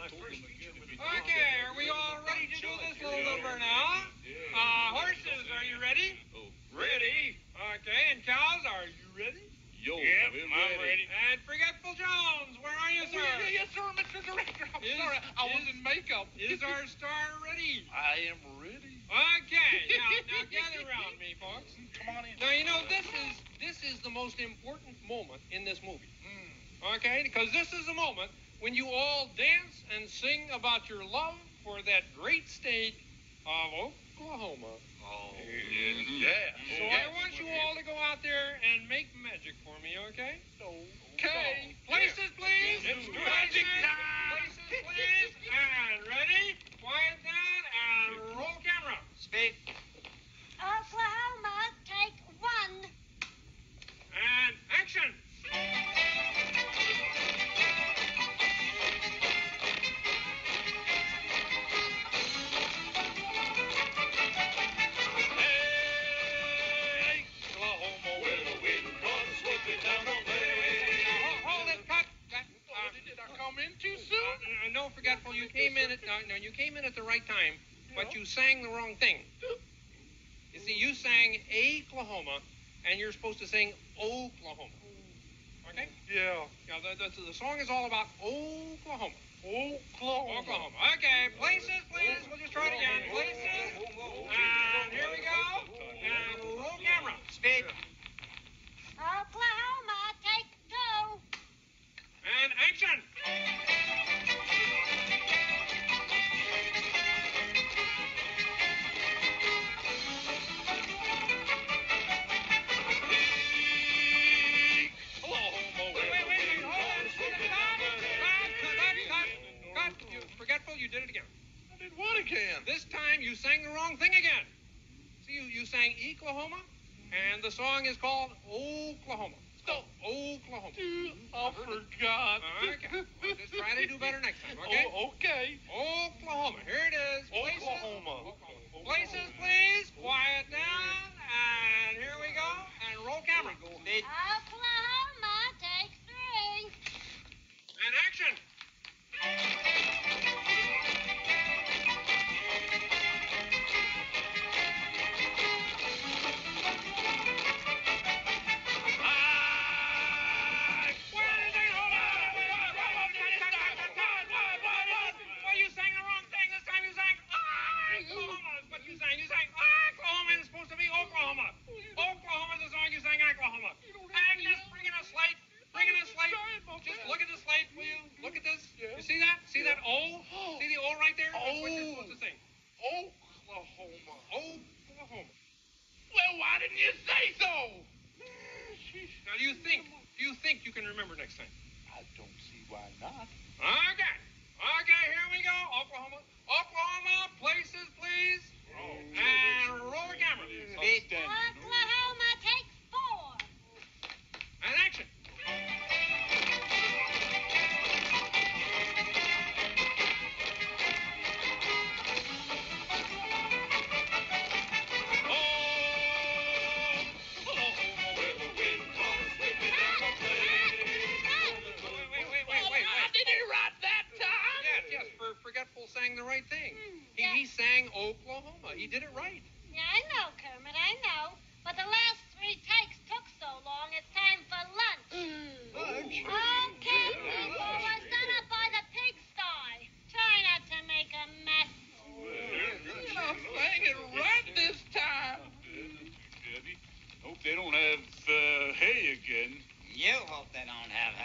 Okay, are we all ready to do this little number now? Horses, are you ready? Oh, ready? Okay, and cows, are you ready? Yo, yep, I'm ready. And Forgetful Jones, where are you, sir? Yes, sir, Mr. Director. I'm sorry, I was in makeup. Is our star ready? I am ready. Okay, now gather around me, folks. Come on in. Now, you know, this is the most important moment in this movie. Okay, because this is the moment when you all dance and sing about your love for that great state of Oklahoma. Oh, yeah. So I want you all to go out there and make magic for me, okay? Okay. Places, please. It's magic time. Places, please. And ready? Quiet down and roll camera. Speak. Oklahoma, take one. And action. No, Forgetful, you came in at the right time, but you sang the wrong thing. You see, you sang Oklahoma, and you're supposed to sing Oklahoma. Okay? Yeah. Now, the song is all about Oklahoma. Oklahoma. Okay, places, please. We'll just try it again. Places. And here we go. And roll camera. Speak. Oklahoma, take two. And action. You did it again. I did what again? This time you sang the wrong thing again. See, you sang Oklahoma, and the song is called Oklahoma. So, Oklahoma. I forgot. Okay. Well, just try to do better next time, okay? Okay. Oklahoma. Here it is. Places. Oklahoma. Places, please. Quiet down. And here we go. And roll camera. Oklahoma, take three. And action. You sang Oklahoma, and it's supposed to be Oklahoma. Oklahoma is the song you sang, Oklahoma. Agnes, bring in a slate. Bring in a slate. Just look at the slate, will you? Look at this. Yeah. You see that? See that O? See the O right there? That's what you're supposed to sing. Oklahoma. Oklahoma. Well, why didn't you say so? Now, do you think you can remember next time? I don't see why not. Okay. Okay, here we go. Oklahoma. Oklahoma, places, please. And roll the camera. Oklahoma, take four. And action. Forgetful sang the right thing. He sang Oklahoma. He did it right. Yeah, I know, Kermit, I know. But the last three takes took so long, it's time for lunch. Lunch? Okay, people, we're set up by the pigsty. Try not to make a mess. You're not saying it right this time. Debbie, hope they don't have hay again. You hope they don't have